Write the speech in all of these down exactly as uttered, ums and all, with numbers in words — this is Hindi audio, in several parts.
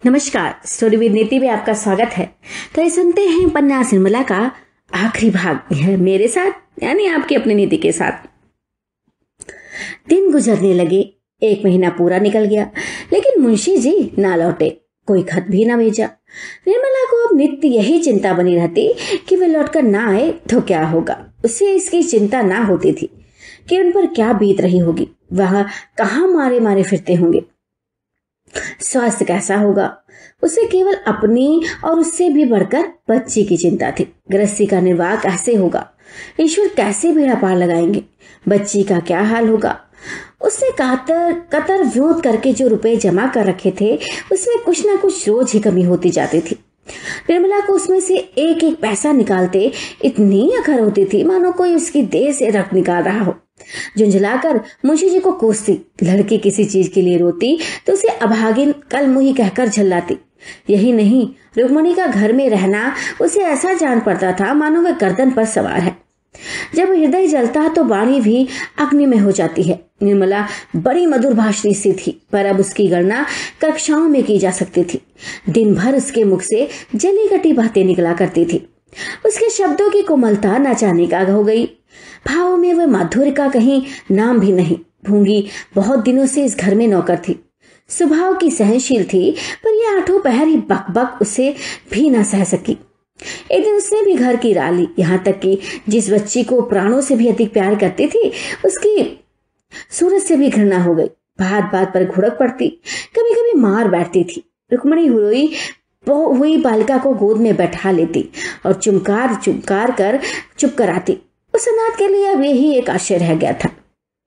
नमस्कार, स्टोरी विद नीति में आपका स्वागत है। तो ये सुनते हैं उपन्यास निर्मला का आखिरी भाग, यह मेरे साथ यानी आपकी अपनी नीति के साथ। दिन गुजरने लगे, एक महीना पूरा निकल गया, लेकिन मुंशी जी ना लौटे, कोई खत भी ना भेजा। निर्मला को अब नित्य यही चिंता बनी रहती कि वे लौटकर ना आए तो क्या होगा। उससे इसकी चिंता ना होती थी कि उन पर क्या बीत रही होगी, वह कहाँ मारे मारे फिरते होंगे, स्वास्थ्य कैसा होगा। उसे केवल अपनी और उससे भी बढ़कर बच्ची की चिंता थी। गृहस्थी का निर्वाह कैसे होगा, ईश्वर कैसे बेड़ा पार लगाएंगे, बच्ची का क्या हाल होगा। उसने कातर कतर व्योत करके जो रुपए जमा कर रखे थे, उसमें कुछ ना कुछ रोज ही कमी होती जाती थी। निर्मला को उसमें से एक एक पैसा निकालते इतनी अखर होती थी मानो कोई उसकी देह से रक्त निकाल रहा हो। झुंझलाकर मुंशी जी को कोसती, लड़की किसी चीज के लिए रोती तो उसे अभागिन कलमुही कहकर झल्लाती। यही नहीं, रुक्मणी का घर में रहना उसे ऐसा जान पड़ता था मानो वह गर्दन पर सवार है। जब हृदय जलता तो वाणी भी अग्नि में हो जाती है। निर्मला बड़ी मधुर भाषणी सी थी, पर अब उसकी गणना कक्षाओं में की जा सकती थी। दिन भर उसके मुख से जली कटी बातें निकला करती थी। उसके शब्दों की कोमलता न जाने का हो गई, भावों में वह माधुर्य का कहीं नाम भी नहीं। भूंगी बहुत दिनों से इस घर में नौकर थी, स्वभाव की सहनशील थी, पर यह आठों पहर ही बकबक उसे भी न सह सकी। एक दिन उसने भी घर की राह ली, यहाँ तक कि जिस बच्ची को प्राणों से भी अधिक प्यार करती थी उसकी सूरत से भी घृणा हो गई। बात बात पर घुड़क पड़ती, कभी कभी मार बैठती थी। रुक्मणी हुई हुई बालिका को गोद में बैठा लेती और चुमकार चुमकार कर चुप कराती। उस अनाथ के लिए अब यही एक आश्चर्य रह गया था।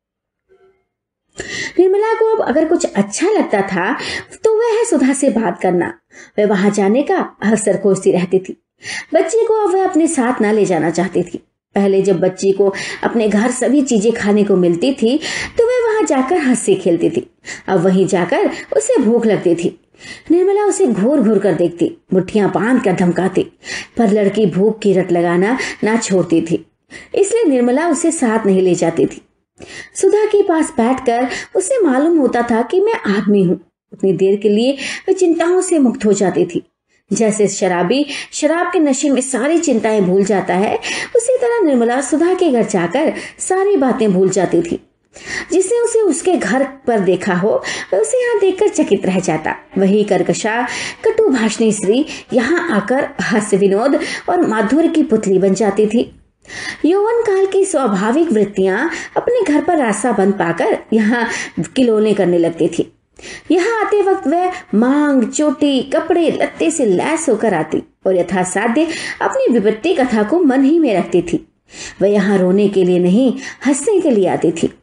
निर्मला को अब अगर कुछ अच्छा लगता था तो वह है सुधा से बात करना। वह वहां जाने का अवसर खोजती रहती थी। बच्ची को अब वह अपने साथ ना ले जाना चाहती थी। पहले जब बच्ची को अपने घर सभी चीजें खाने को मिलती थी तो वह वहां जाकर हंसी खेलती थी। अब वहीं जाकर उसे भूख लगती थी। निर्मला उसे घूर घूर कर देखती, मुट्ठियां बांध कर धमकाती, पर लड़की भूख की रट लगाना ना छोड़ती थी, इसलिए निर्मला उसे साथ नहीं ले जाती थी। सुधा के पास बैठकर उसे मालूम होता था कि मैं आदमी हूँ। उतनी देर के लिए वह चिंताओं से मुक्त हो जाती थी। जैसे शराबी शराब के नशे में सारी चिंताएं भूल जाता है, उसी तरह निर्मला सुधा के घर जाकर सारी बातें भूल जाती थी। जिसने उसे उसके घर पर देखा हो वह उसे यहाँ देखकर चकित रह जाता। वही कर्कशा कटु भाषणी स्त्री यहाँ आकर हास्य विनोद और माधुर्य की पुतली बन जाती थी। यौवन काल की स्वाभाविक वृत्तियां अपने घर पर रास्ता बंद पाकर यहाँ किलोने करने लगती थी। यहाँ आते वक्त वह मांग चोटी कपड़े लत्ते से लैस होकर आती और यथासाध्य अपनी विपत्ति कथा को मन ही में रखती थी। वह यहाँ रोने के लिए नहीं, हंसने के लिए आती थी,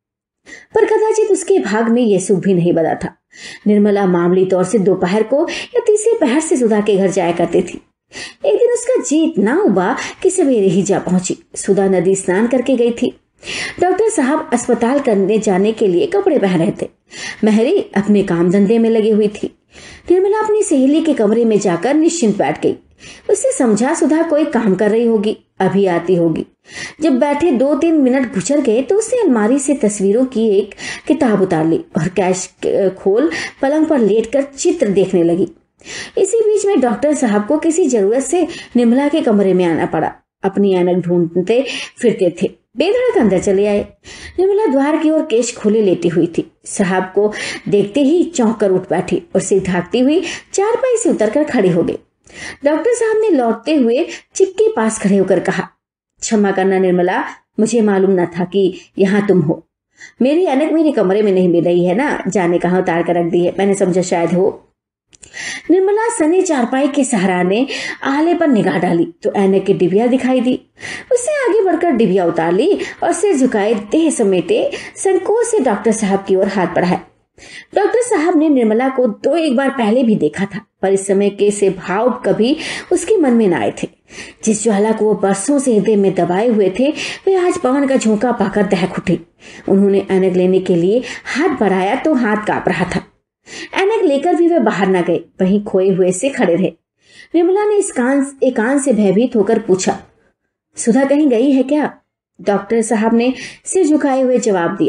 पर कदाचित उसके भाग में यह सुख भी नहीं बना था। निर्मला मामूली तौर से दोपहर को या तीसरे पहर से सुधा के घर जाया करती थी। एक दिन उसका जी इतना उबा कि सवेरे ही जा पहुंची। सुधा नदी स्नान करके गई थी। डॉक्टर साहब अस्पताल करने जाने के लिए कपड़े पहन रहे थे। महरी अपने काम धंधे में लगी हुई थी। निर्मला अपनी सहेली के कमरे में जाकर निश्चिंत बैठ गई। उससे समझा सुधा कोई काम कर रही होगी, अभी आती होगी। जब बैठे दो तीन मिनट गुजर गए तो उसने अलमारी से तस्वीरों की एक किताब उतार ली और कैश खोल पलंग पर लेटकर चित्र देखने लगी। इसी बीच में डॉक्टर साहब को किसी जरूरत से निर्मला के कमरे में आना पड़ा। अपनी ऐनक ढूंढते फिरते थे, बेधड़क अंदर चले आए। निर्मला द्वार की ओर केश खोले लेटी हुई थी। साहब को देखते ही चौंक कर उठ बैठी और सिर ढाकती हुई चारपाई से उतरकर खड़ी हो गई। डॉक्टर साहब ने लौटते हुए चिप के पास खड़े होकर कहा, क्षमा करना निर्मला, मुझे मालूम न था कि यहाँ तुम हो। मेरी ऐनक मेरे कमरे में नहीं मिल रही है ना, जाने कहाँ उतार कर रख दी है, मैंने समझा शायद हो। निर्मला सनी चारपाई के सहाराने आले पर निगाह डाली तो ऐनक की डिबिया दिखाई दी। उसने आगे बढ़कर डिबिया उतार ली और सिर झुकाए देह समेटे संकोच से डॉक्टर साहब की ओर हाथ बढ़ाया। डॉक्टर साहब ने निर्मला को दो एक बार पहले भी देखा था, पर इस समय के से भाव कभी उसके मन में न आए थे। जिस ज्वाला को वो बरसों से हृदय में दबाए हुए थे वे आज पवन का झोंका पाकर दहक उठे। उन्होंने ऐनक लेने के लिए हाथ बढ़ाया तो हाथ कांप रहा था। ऐनक लेकर भी वे बाहर न गए, वहीं खोए हुए से खड़े रहे। निर्मला ने इस कान एकांत से भयभीत होकर पूछा, सुधा कहीं गई है क्या? डॉक्टर साहब ने सिर झुकाए हुए जवाब दिया,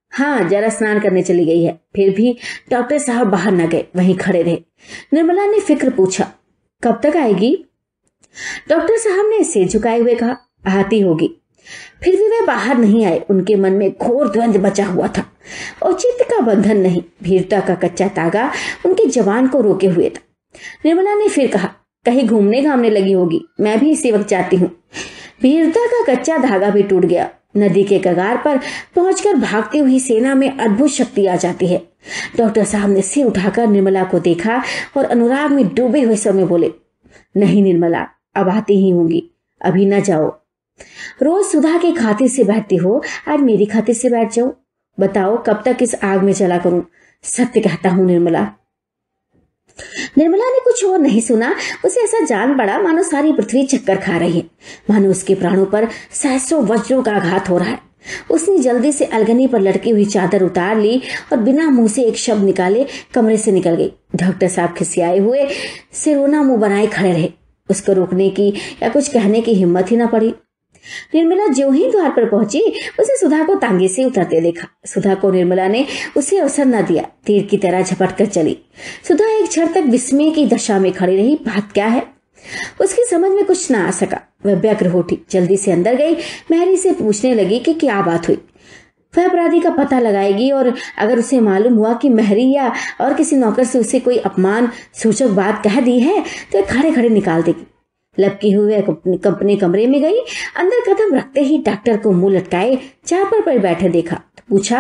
हाँ, जरा स्नान करने चली गई है। फिर भी डॉक्टर साहब बाहर न गए, वहीं खड़े रहे। निर्मला ने फिक्र पूछा, कब तक आएगी? डॉक्टर साहब ने सिर झुकाए हुए कहा, आती होगी। फिर भी वे बाहर नहीं आए। उनके मन में घोर द्वंद्व बचा हुआ था। औचित्य का बंधन नहीं, वीरता का कच्चा तागा उनके जवान को रोके हुए था। निर्मला ने फिर कहा, कहीं घूमने घामने लगी होगी, मैं भी इसी वक्त जाती हूँ। वीरता का कच्चा धागा भी टूट गया। नदी के कगार पर पहुंचकर भागती हुई सेना में अद्भुत शक्ति आ जाती है। डॉक्टर साहब ने सिर उठाकर निर्मला को देखा और अनुराग में डूबे हुए स्वर में बोले, नहीं निर्मला, अब आती ही होंगी, अभी न जाओ। रोज सुधा के खातिर से बैठती हो, आज मेरी खातिर से बैठ जाओ। बताओ कब तक इस आग में जला करूं? सत्य कहता हूं निर्मला। निर्मला ने कुछ और नहीं सुना। उसे ऐसा जान पड़ा मानो सारी पृथ्वी चक्कर खा रही है, मानो उसके प्राणों पर सहस्रों वज्रों का आघात हो रहा है। उसने जल्दी से अलगनी पर लटकी हुई चादर उतार ली और बिना मुंह से एक शब्द निकाले कमरे से निकल गई। डॉक्टर साहब खिसियाए हुए सिरोना मुंह बनाए खड़े रहे। उसको रोकने की या कुछ कहने की हिम्मत ही न पड़ी। निर्मला ज्यों ही द्वार पर पहुंची, उसे सुधा को तांगे से उतरते देखा। सुधा को निर्मला ने उसे अवसर न दिया, तीर की तरह झपट कर चली। सुधा एक क्षण तक विस्मय की दशा में खड़ी रही। बात क्या है, उसकी समझ में कुछ न आ सका। वह व्यग्र हो उठी, जल्दी से अंदर गई। मेहरी से पूछने लगी कि क्या बात हुई। वह अपराधी का पता लगाएगी और अगर उसे मालूम हुआ कि मेहरी या और किसी नौकर से उसे कोई अपमान सूचक बात कह दी है तो खड़े खड़े निकाल देगी। लपकी हुई अपने कमरे में गई। अंदर कदम रखते ही डॉक्टर को मुंह लटकाए चापर पर बैठे देखा तो पूछा,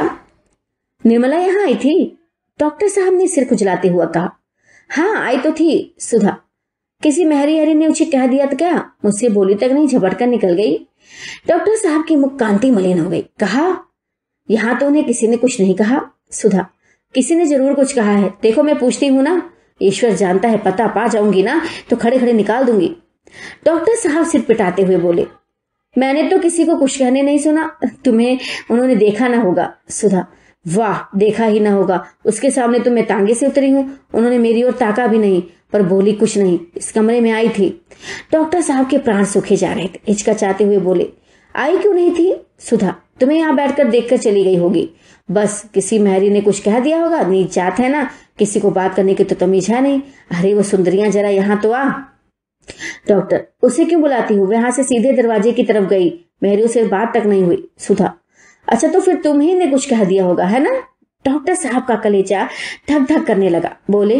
निर्मला यहाँ आई थी? डॉक्टर साहब ने सिर खुजलाते हुआ कहा, हाँ आई तो थी सुधा। किसी मेहरी हरी ने उसे कह दिया तो क्या? मुझसे बोली तक नहीं, झपट कर निकल गई। डॉक्टर साहब की मुख कांति मलिन हो गई। कहा, यहाँ तो उन्हें किसी ने कुछ नहीं कहा। सुधा, किसी ने जरूर कुछ कहा है। देखो मैं पूछती हूँ ना, ईश्वर जानता है, पता पा जाऊंगी ना तो खड़े खड़े निकाल दूंगी। डॉक्टर साहब सिर पिटाते हुए बोले, मैंने तो किसी को कुछ कहने नहीं सुना। तुम्हें उन्होंने देखा ना होगा। सुधा, वाह, देखा ही ना होगा। उसके सामने तो मैं तांगे से उतरी हूँ। उन्होंने मेरी ओर ताका भी नहीं, पर बोली कुछ नहीं। इस कमरे में आई थी। डॉक्टर साहब के प्राण सूखे जा रहे थे। हिचकिचाते हुए बोले, आई क्यों नहीं थी? सुधा, तुम्हें यहाँ बैठकर देखकर चली गई होगी। बस किसी मेहरी ने कुछ कह दिया होगा। नीच जात है ना, किसी को बात करने की तो तमीज है नहीं। अरे वो सुंदरियां, जरा यहाँ तो आ। डॉक्टर, उसे क्यों बुलाती हूँ? वहां से सीधे दरवाजे की तरफ गई, मेहरियों से बात तक नहीं हुई। सुधा, अच्छा तो फिर तुम्ही ने कुछ कह दिया होगा, है ना? डॉक्टर साहब का कलेजा धक धक करने लगा। बोले,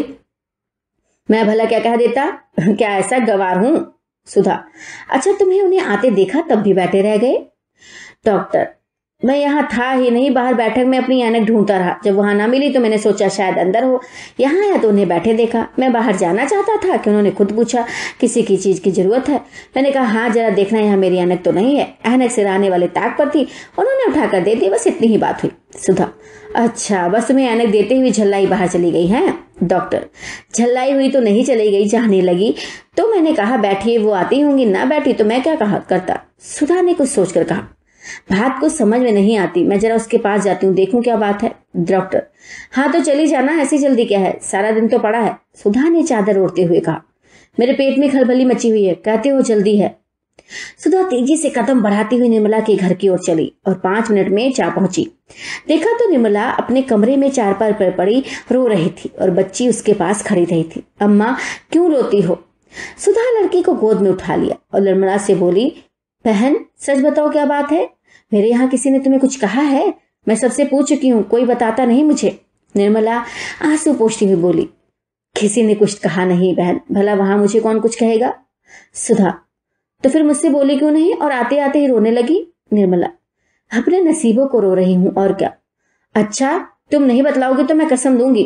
मैं भला क्या कह देता? क्या ऐसा गवार हूं? सुधा, अच्छा तुम्हें उन्हें आते देखा तब भी बैठे रह गए? डॉक्टर, मैं यहाँ था ही नहीं, बाहर बैठक में अपनी ऐनक ढूंढता रहा। जब वहां ना मिली तो मैंने सोचा शायद अंदर हो। यहाँ आया तो उन्हें बैठे देखा। मैं बाहर जाना चाहता था कि उन्होंने खुद पूछा किसी की चीज की जरूरत है। मैंने कहा, हाँ जरा देखना, यहाँ मेरी ऐनक तो नहीं है। ऐनक से आने वाले ताक पर थी, उन्होंने उठाकर दे दी। बस इतनी ही बात हुई। सुधा, अच्छा बस तुम्हें ऐनक देते हुए झल्लाई बाहर चली गई है? डॉक्टर, झल्लाई हुई तो नहीं चली गई, जाने लगी तो मैंने कहा बैठिए, वो आती होंगी। ना बैठी तो मैं क्या कहा करता? सुधा ने कुछ सोचकर कहा, बात कुछ समझ में नहीं आती, मैं जरा उसके पास जाती हूँ, देखूं क्या बात है। डॉक्टर, हाँ तो चली जाना, ऐसी जल्दी क्या है, सारा दिन तो पड़ा है। सुधा ने चादर ओढ़ते हुए कहा, मेरे पेट में खलबली मची हुई है, कहते हो जल्दी है। सुधा तेजी से कदम बढ़ाती हुई निर्मला के घर की ओर चली और पांच मिनट में जा पहुंची। देखा तो निर्मला अपने कमरे में चारपाई पर पड़ी रो रही थी और बच्ची उसके पास खड़ी रही थी। अम्मा क्यों रोती हो? सुधा लड़की को गोद में उठा लिया और निर्मला से बोली, बहन सच बताओ क्या बात है? मेरे यहाँ किसी ने तुम्हें कुछ कहा है? मैं सबसे पूछ चुकी हूँ, कोई बताता नहीं मुझे। निर्मला आंसू पोंछती हुई बोली, किसी ने कुछ कहा नहीं बहन, भला वहां मुझे कौन कुछ कहेगा। सुधा, तो फिर मुझसे बोली क्यों नहीं और आते आते ही रोने लगी? निर्मला, अपने नसीबों को रो रही हूं और क्या। अच्छा तुम नहीं बतलाओगे तो मैं कसम दूंगी।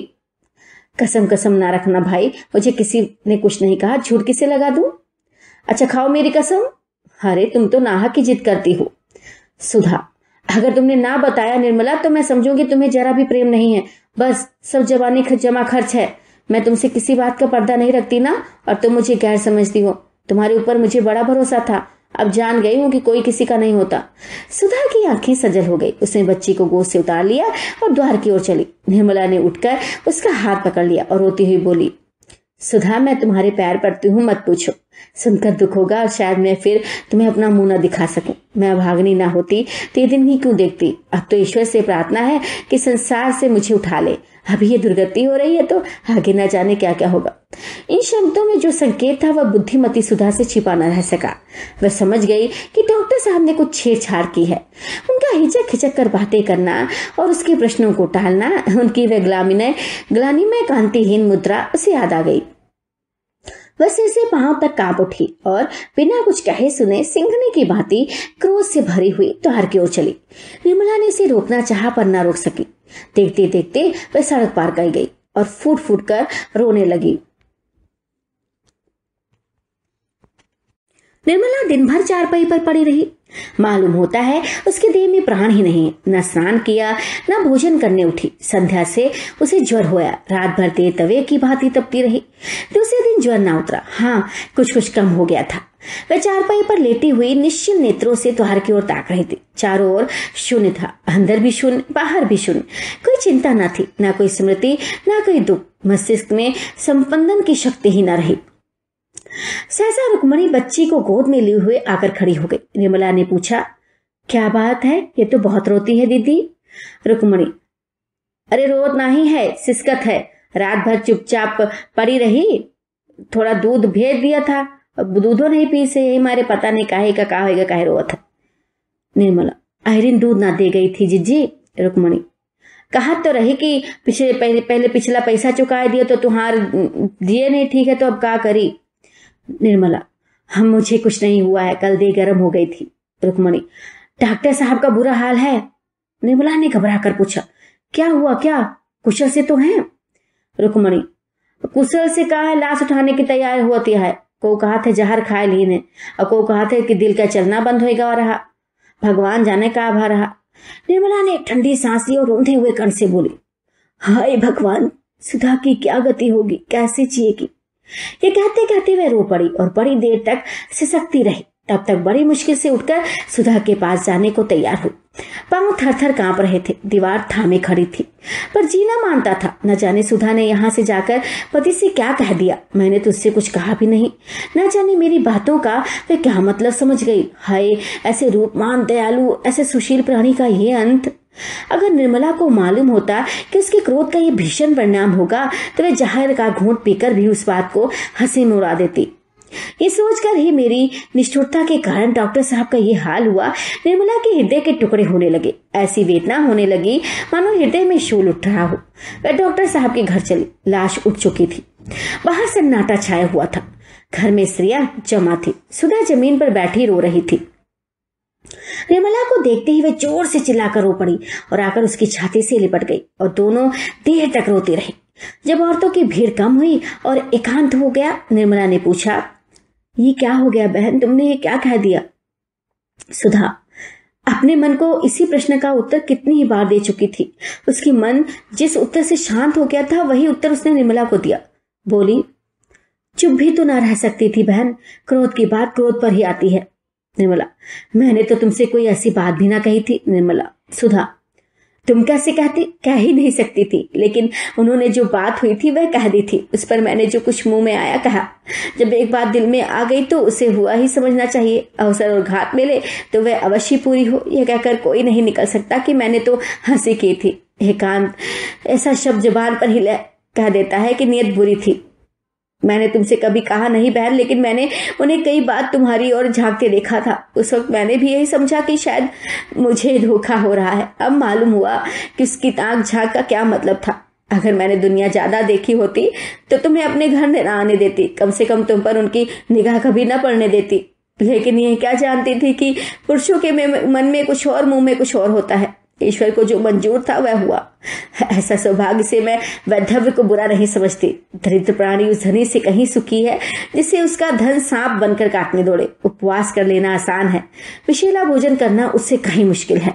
कसम कसम ना रखना भाई, मुझे किसी ने कुछ नहीं कहा, झूठ किसे लगा दूं? अच्छा खाओ मेरी कसम। अरे तुम तो नाहक की जिद करती हो। सुधा, अगर तुमने ना बताया निर्मला तो मैं समझूंगी तुम्हें जरा भी प्रेम नहीं है, बस सब जवानी जमा खर्च है। मैं तुमसे किसी बात का पर्दा नहीं रखती ना, और तुम मुझे गैर समझती हो। तुम्हारे ऊपर मुझे बड़ा भरोसा था, अब जान गई हूं कि कोई किसी का नहीं होता। सुधा की आंखें सजल हो गई। उसने बच्ची को गोद से उतार लिया और द्वार की ओर चली। निर्मला ने उठकर उसका हाथ पकड़ लिया और रोती हुई बोली, सुधा, मैं तुम्हारे पैर पड़ती हूँ, मत पूछो। सुनकर दुख होगा और शायद मैं फिर तुम्हें अपना मुंह न दिखा सकूं। मैं भागनी ना होती तो ये दिन ही क्यों देखती। अब तो ईश्वर से प्रार्थना है कि संसार से मुझे उठा ले। अभी ये दुर्गति हो रही है तो आगे न जाने क्या क्या होगा। इन शब्दों में जो संकेत था वह बुद्धिमती सुधा से छिपा न रह सका। वह समझ गई कि डॉक्टर साहब ने कुछ छेड़छाड़ की है। उनका हिचक हिचक कर बातें करना और उसके प्रश्नों को टालना, उनकी वह ग्लानिमय ग्लानिमय कांतिहीन मुद्रा उसे याद आ गई। वह सिर से पांव तक कांप उठी और बिना कुछ कहे सुने सिंघने की भांति क्रोध से भरी हुई द्वार की ओर चली। निर्मला ने उसे रोकना चाहा पर न रोक सकी। देखते देखते वह सड़क पार कर गई और फूट फूट कर रोने लगी। निर्मला दिन भर चारपाई पर पड़ी रही। मालूम होता है उसके देह में प्राण ही नहीं। न स्नान किया न भोजन करने उठी। संध्या से उसे ज्वर होया। रात भर तेज तवे की भांति तपती रही। दूसरे दिन ज्वर ना उतरा। हाँ, कुछ कुछ कम हो गया था। वह चारपाई पर लेटी हुई निश्चल नेत्रों से द्वार की ओर ताक रही थी। चारों ओर शून्य था। अंदर भी शून्य, बाहर भी शून्य। कोई चिंता न थी, न कोई स्मृति, न कोई दुख। मस्तिष्क में संपंदन की शक्ति ही न रही। सहसा रुक्मणी बच्ची को गोद में लिए हुए आकर खड़ी हो गई। निर्मला ने पूछा, क्या बात है? ये तो बहुत रोती है दीदी। रुक्मणी, अरे रोत नहीं है, सिसकत है। रात भर चुपचाप पड़ी रही। थोड़ा दूध भेज दिया था, दूधो नहीं पी से यही मारे पता नहीं काहे का का होगा, काहे रोत है। निर्मला, आयरिन दूध ना दे गई थी जीजी। रुक्मणी, कहा तो रही कि पिछले पहले पहले पिछला पैसा चुका दिया तो तुम्हार दिए नहीं, ठीक है तो अब क्या करी। निर्मला, हम मुझे कुछ नहीं हुआ है, कल दे गर्म हो गई थी। रुक्मणी, डॉक्टर साहब का बुरा हाल है। निर्मला ने घबरा कर पूछा, क्या हुआ? क्या कुशल से तो हैं? रुक्मणी, कुशल से कहा है लाश उठाने की तैयारी होती है। को कहा थे जहर खाए ली ने, और को कहा थे कि दिल का चलना बंद होगा रहा। भगवान जाने का भा रहा। निर्मला ने ठंडी सांस ली और रोंदे हुए कण से बोली, हाय भगवान, सुधा की क्या गति होगी, कैसे जिएगी। ये कहते कहते वह रो पड़ी और बड़ी देर तक सिसकती रही। तब तक बड़ी मुश्किल से उठकर सुधा के पास जाने को तैयार हुई। पांव थर थर कांप रहे थे। दीवार थामे खड़ी थी, पर जीना मानता था। न जाने सुधा ने यहाँ से जाकर पति से क्या कह दिया। मैंने तुझसे कुछ कहा भी नहीं। न जाने मेरी बातों का वे क्या मतलब समझ गई। हाय, ऐसे रूपमान दयालु, ऐसे सुशील प्राणी का ये अंत। अगर निर्मला को मालूम होता कि उसके क्रोध का ये भीषण परिणाम होगा तो वह जहर का घूंट पीकर भी उस बात को हंसी में उड़ा देती। ये सोचकर ही मेरी निष्ठुरता के कारण डॉक्टर साहब का ये हाल हुआ। निर्मला के हृदय के टुकड़े होने लगे। ऐसी वेदना होने लगी मानो हृदय में शूल उठ रहा हो। वह डॉक्टर साहब के घर चली। लाश उठ चुकी थी। बाहर सन्नाटा छाया हुआ था। घर में स्त्रियां जमा थी। सुधा जमीन पर बैठी रो रही थी। निर्मला को देखते ही वह जोर से चिल्लाकर रो पड़ी और आकर उसकी छाती से लिपट गई और दोनों देर तक रोती रही। जब औरतों की भीड़ कम हुई और एकांत हो गया, निर्मला ने पूछा, ये क्या हो गया बहन, तुमने ये क्या कह दिया? सुधा अपने मन को इसी प्रश्न का उत्तर कितनी ही बार दे चुकी थी। उसकी मन जिस उत्तर से शांत हो गया था वही उत्तर उसने निर्मला को दिया। बोली, चुप भी तो ना रह सकती थी बहन, क्रोध की बात क्रोध पर ही आती है। निर्मला, मैंने तो तुमसे कोई ऐसी बात भी ना कही थी। निर्मला, सुधा, तुम कैसे कहती? कह ही नहीं सकती थी, लेकिन उन्होंने जो बात हुई थी वह कह दी थी। उस पर मैंने जो कुछ मुंह में आया कहा। जब एक बात दिल में आ गई तो उसे हुआ ही समझना चाहिए। अवसर और घात मिले तो वह अवश्य पूरी हो, यह कहकर कोई नहीं निकल सकता कि मैंने तो हंसी की थी। एकांत ऐसा शब्द जुबान पर ही कह देता है कि नियत बुरी थी। मैंने तुमसे कभी कहा नहीं बहन, लेकिन मैंने उन्हें कई बार तुम्हारी ओर झांकते देखा था। उस वक्त मैंने भी यही समझा कि शायद मुझे धोखा हो रहा है। अब मालूम हुआ कि उसकी आंख झांक का क्या मतलब था। अगर मैंने दुनिया ज्यादा देखी होती तो तुम्हें अपने घर न आने देती, कम से कम तुम पर उनकी निगाह कभी न पड़ने देती। लेकिन यह क्या जानती थी कि पुरुषों के मन में कुछ और, मुंह में कुछ और होता है। ईश्वर को जो मंजूर था वह हुआ। ऐसा सौभाग्य से मैं वैधव्य को बुरा नहीं समझती। दरिद्र प्राणी उस धनी से कहीं सुखी है जिसे उसका धन सांप बनकर काटने दौड़े। उपवास कर लेना आसान है, विषैला भोजन करना उससे कहीं मुश्किल है।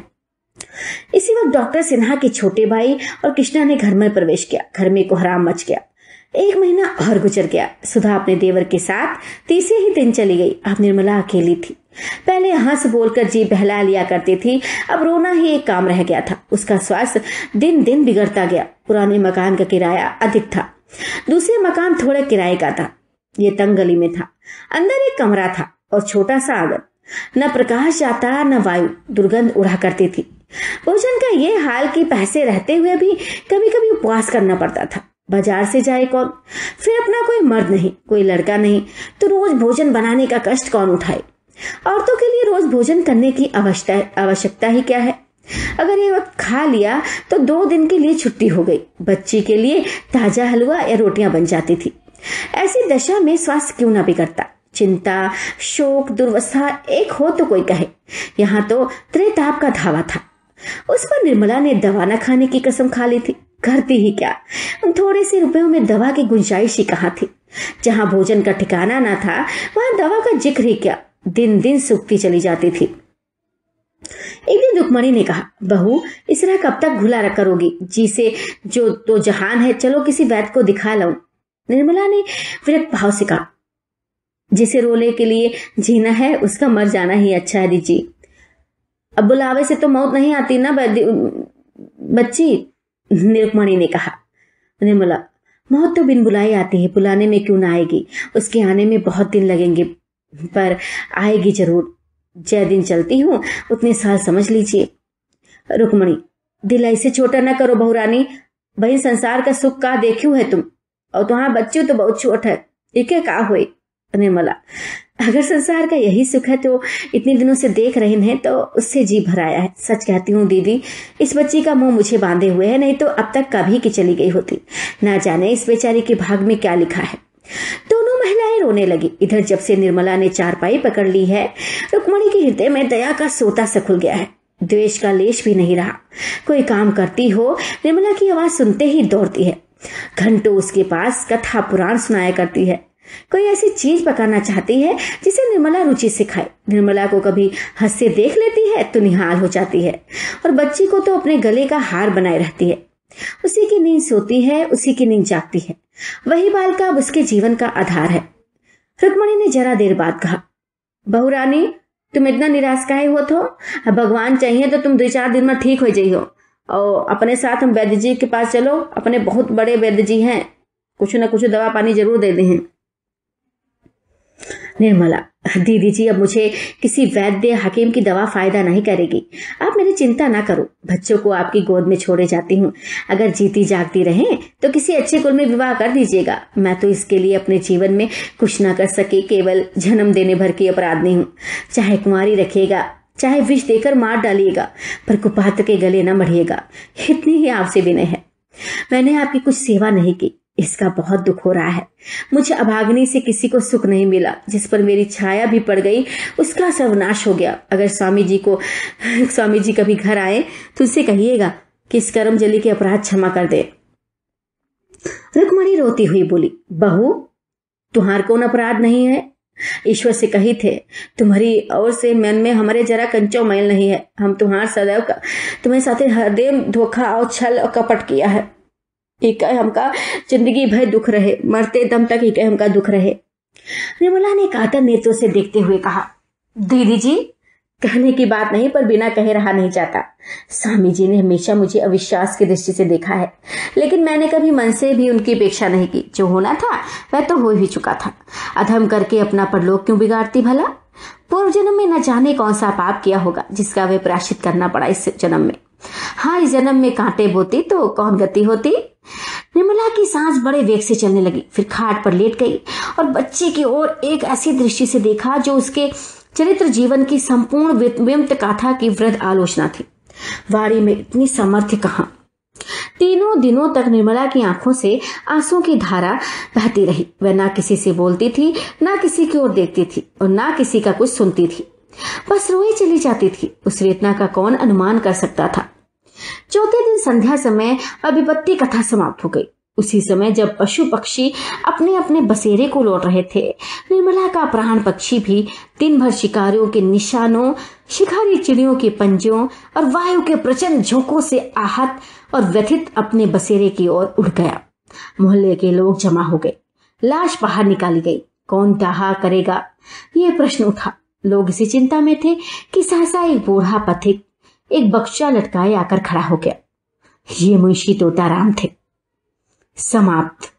इसी वक्त डॉक्टर सिन्हा के छोटे भाई और कृष्णा ने घर में प्रवेश किया। घर में कोहराम मच गया। एक महीना और गुजर गया। सुधा अपने देवर के साथ तीसरे ही दिन चली गई। अब निर्मला अकेली थी। पहले हंस बोलकर जी बहला लिया करती थी, अब रोना ही एक काम रह गया था। उसका स्वास्थ्य दिन दिन बिगड़ता गया। पुराने मकान का किराया अधिक था। दूसरे मकान थोड़ा किराए का था। ये तंग गली में था। अंदर एक कमरा था और छोटा सा आंगन। न प्रकाश जाता न वायु, दुर्गंध उड़ा करती थी। भोजन का ये हाल कि पैसे रहते हुए भी कभी कभी उपवास करना पड़ता था। बाजार से जाए कौन, फिर अपना कोई मर्द नहीं, कोई लड़का नहीं, तो रोज भोजन बनाने का कष्ट कौन उठाए। औरतों के लिए रोज भोजन करने की आवश्यकता आवश्यकता ही क्या है। अगर ये वक्त खा लिया तो दो दिन के लिए छुट्टी हो गई। बच्ची के लिए ताजा हलवा या रोटियां बन जाती थी। ऐसी दशा में स्वास्थ्य क्यों ना बिगड़ता। चिंता, शोक, दुर्वस्था एक हो तो कोई कहे, यहाँ तो त्रिताप का धावा था। उस पर निर्मला ने दवा न खाने की कसम खा ली थी। करती ही क्या, उन थोड़े से रुपयों में दवा की गुंजाइश ही कहाँ थी। जहां भोजन का ठिकाना न था वहां दवा का जिक्र ही क्या। दिन दिन सूखती चली जाती थी। एक दिन रुक्मणी ने कहा, बहू इस तरह कब तक घुला करोगी, जी से जो तो जहान है, चलो किसी वैद्य को दिखा लाऊं। निर्मला ने विरक्त भाव से कहा, जिसे रोले के लिए जीना है उसका मर जाना ही अच्छा है दीजी। अब बुलावे से तो मौत नहीं आती ना बच्ची, रुक्मणी ने कहा। निर्मला, मौत तो बिन बुलाई आती है, बुलाने में क्यों ना आएगी। उसके आने में बहुत दिन लगेंगे पर आएगी जरूर। जय दिन चलती हूँ उतने साल समझ लीजिए। रुक्मणी, दिल ऐसे छोटा न करो बहुरानी, बहन संसार का सुख का देखियो है तुम, और तुम्हारा बच्ची तो बहुत छोट है, इके का हुई। निर्मला, अगर संसार का यही सुख है तो इतने दिनों से देख रहे हैं तो उससे जी भराया है। सच कहती हूँ दीदी, इस बच्ची का मुंह मुझे बांधे हुए है, नहीं तो अब तक कभी की चली गई होती। ना जाने इस बेचारी के भाग में क्या लिखा है। दोनों महिलाएं रोने लगी। इधर जब से निर्मला ने चारपाई पकड़ ली है, रुक्मणी के हृदय में दया का सोता सा खुल गया है। द्वेष का लेश भी नहीं रहा। कोई काम करती हो, निर्मला की आवाज सुनते ही दौड़ती है। घंटों उसके पास कथा पुराण सुनाया करती है। कोई ऐसी चीज पकाना चाहती है जिसे निर्मला रुचि से खाए। निर्मला को कभी हंसते देख लेती है तो निहाल हो जाती है, और बच्ची को तो अपने गले का हार बनाए रहती है। उसी की नींद सोती है, उसी की नींद जागती है। वही बालिका अब उसके जीवन का आधार है। रुक्मणी ने जरा देर बाद कहा, बहुरानी तुम इतना निराश काहे हो तो? भगवान चाहिए तो तुम दो चार दिन में ठीक हो जाइयो, और अपने साथ हम वैद्य जी के पास चलो। अपने बहुत बड़े वैद्य जी हैं, कुछ न कुछ दवा पानी जरूर दे दें। निर्मला, दीदी जी अब मुझे किसी वैद्य हकीम की दवा फायदा नहीं करेगी। आप मेरी चिंता ना करो, बच्चों को आपकी गोद में छोड़े जाती हूँ। अगर जीती जागती रहें तो किसी अच्छे कुल में विवाह कर दीजिएगा। मैं तो इसके लिए अपने जीवन में कुछ ना कर सके, केवल जन्म देने भर की अपराधी हूँ। चाहे कुंवारी रखिएगा, चाहे विष देकर मार डालिएगा, पर कुपात्र के गले न बढ़िएगा। इतनी ही आपसे विनय है। मैंने आपकी कुछ सेवा नहीं की, इसका बहुत दुख हो रहा है। मुझे अभाग्नि से किसी को सुख नहीं मिला। जिस पर मेरी छाया भी पड़ गई उसका सर्वनाश हो गया। अगर स्वामी जी को स्वामी जी कभी घर आए तो उससे कहिएगा कि इस कर्मजली के अपराध क्षमा कर दे। रुक्मणी रोती हुई बोली, बहू तुम्हार कौन अपराध नहीं है? ईश्वर से कही थे, तुम्हारी और से मन में हमारे जरा कंचो मैल नहीं है। हम तुम्हार सदैव का तुम्हें साथे हृदय धोखा और छल और कपट किया है। एक हमका जिंदगी भर दुख रहे, मरते दम तक एक हमका दुख रहे। निर्मला ने कातर नेत्रों से देखते हुए कहा, दीदी जी कहने की बात नहीं, पर बिना कहे रहा नहीं जाता। स्वामी जी ने हमेशा मुझे अविश्वास की दृष्टि से देखा है, लेकिन मैंने कभी मन से भी उनकी अपेक्षा नहीं की। जो होना था वह तो हो ही चुका था। अधम करके अपना परलोक क्यों बिगाड़ती भला? पूर्व जन्म में न जाने कौन सा पाप किया होगा जिसका वे प्रायश्चित करना पड़ा इस जन्म में। हाँ, इस जन्म में कांटे बोती तो कौन गति होती। निर्मला की सांस बड़े वेग से चलने लगी, फिर खाट पर लेट गई और बच्चे की ओर एक ऐसी दृष्टि से देखा जो उसके चरित्र जीवन की संपूर्ण व्यंत गाथा की वृद्ध आलोचना थी। वाणी में इतनी सामर्थ्य कहाँ। तीनों दिनों तक निर्मला की आंखों से आंसुओं की धारा बहती रही। वह ना किसी से बोलती थी, ना किसी की ओर देखती थी, और ना किसी का कुछ सुनती थी। बस रोई चली जाती थी। उस वेदना का कौन अनुमान कर सकता था। चौथे दिन संध्या समय अभिपत्ति कथा समाप्त हो गई। उसी समय जब पशु पक्षी अपने अपने बसेरे को लौट रहे थे, निर्मला का प्राण पक्षी भी दिन भर शिकारियों के निशानों, शिकारी चिड़ियों के पंजों और वायु के प्रचंड झोंकों से आहत और व्यथित अपने बसेरे की ओर उड़ गया। मोहल्ले के लोग जमा हो गए। लाश बाहर निकाली गई। कौन दाह करेगा, ये प्रश्न उठा। लोग इसी चिंता में थे कि सहसा एक बूढ़ा पथिक एक बक्सा लटकाए आकर खड़ा हो गया। ये मुंशी तोताराम थे। समाप्त।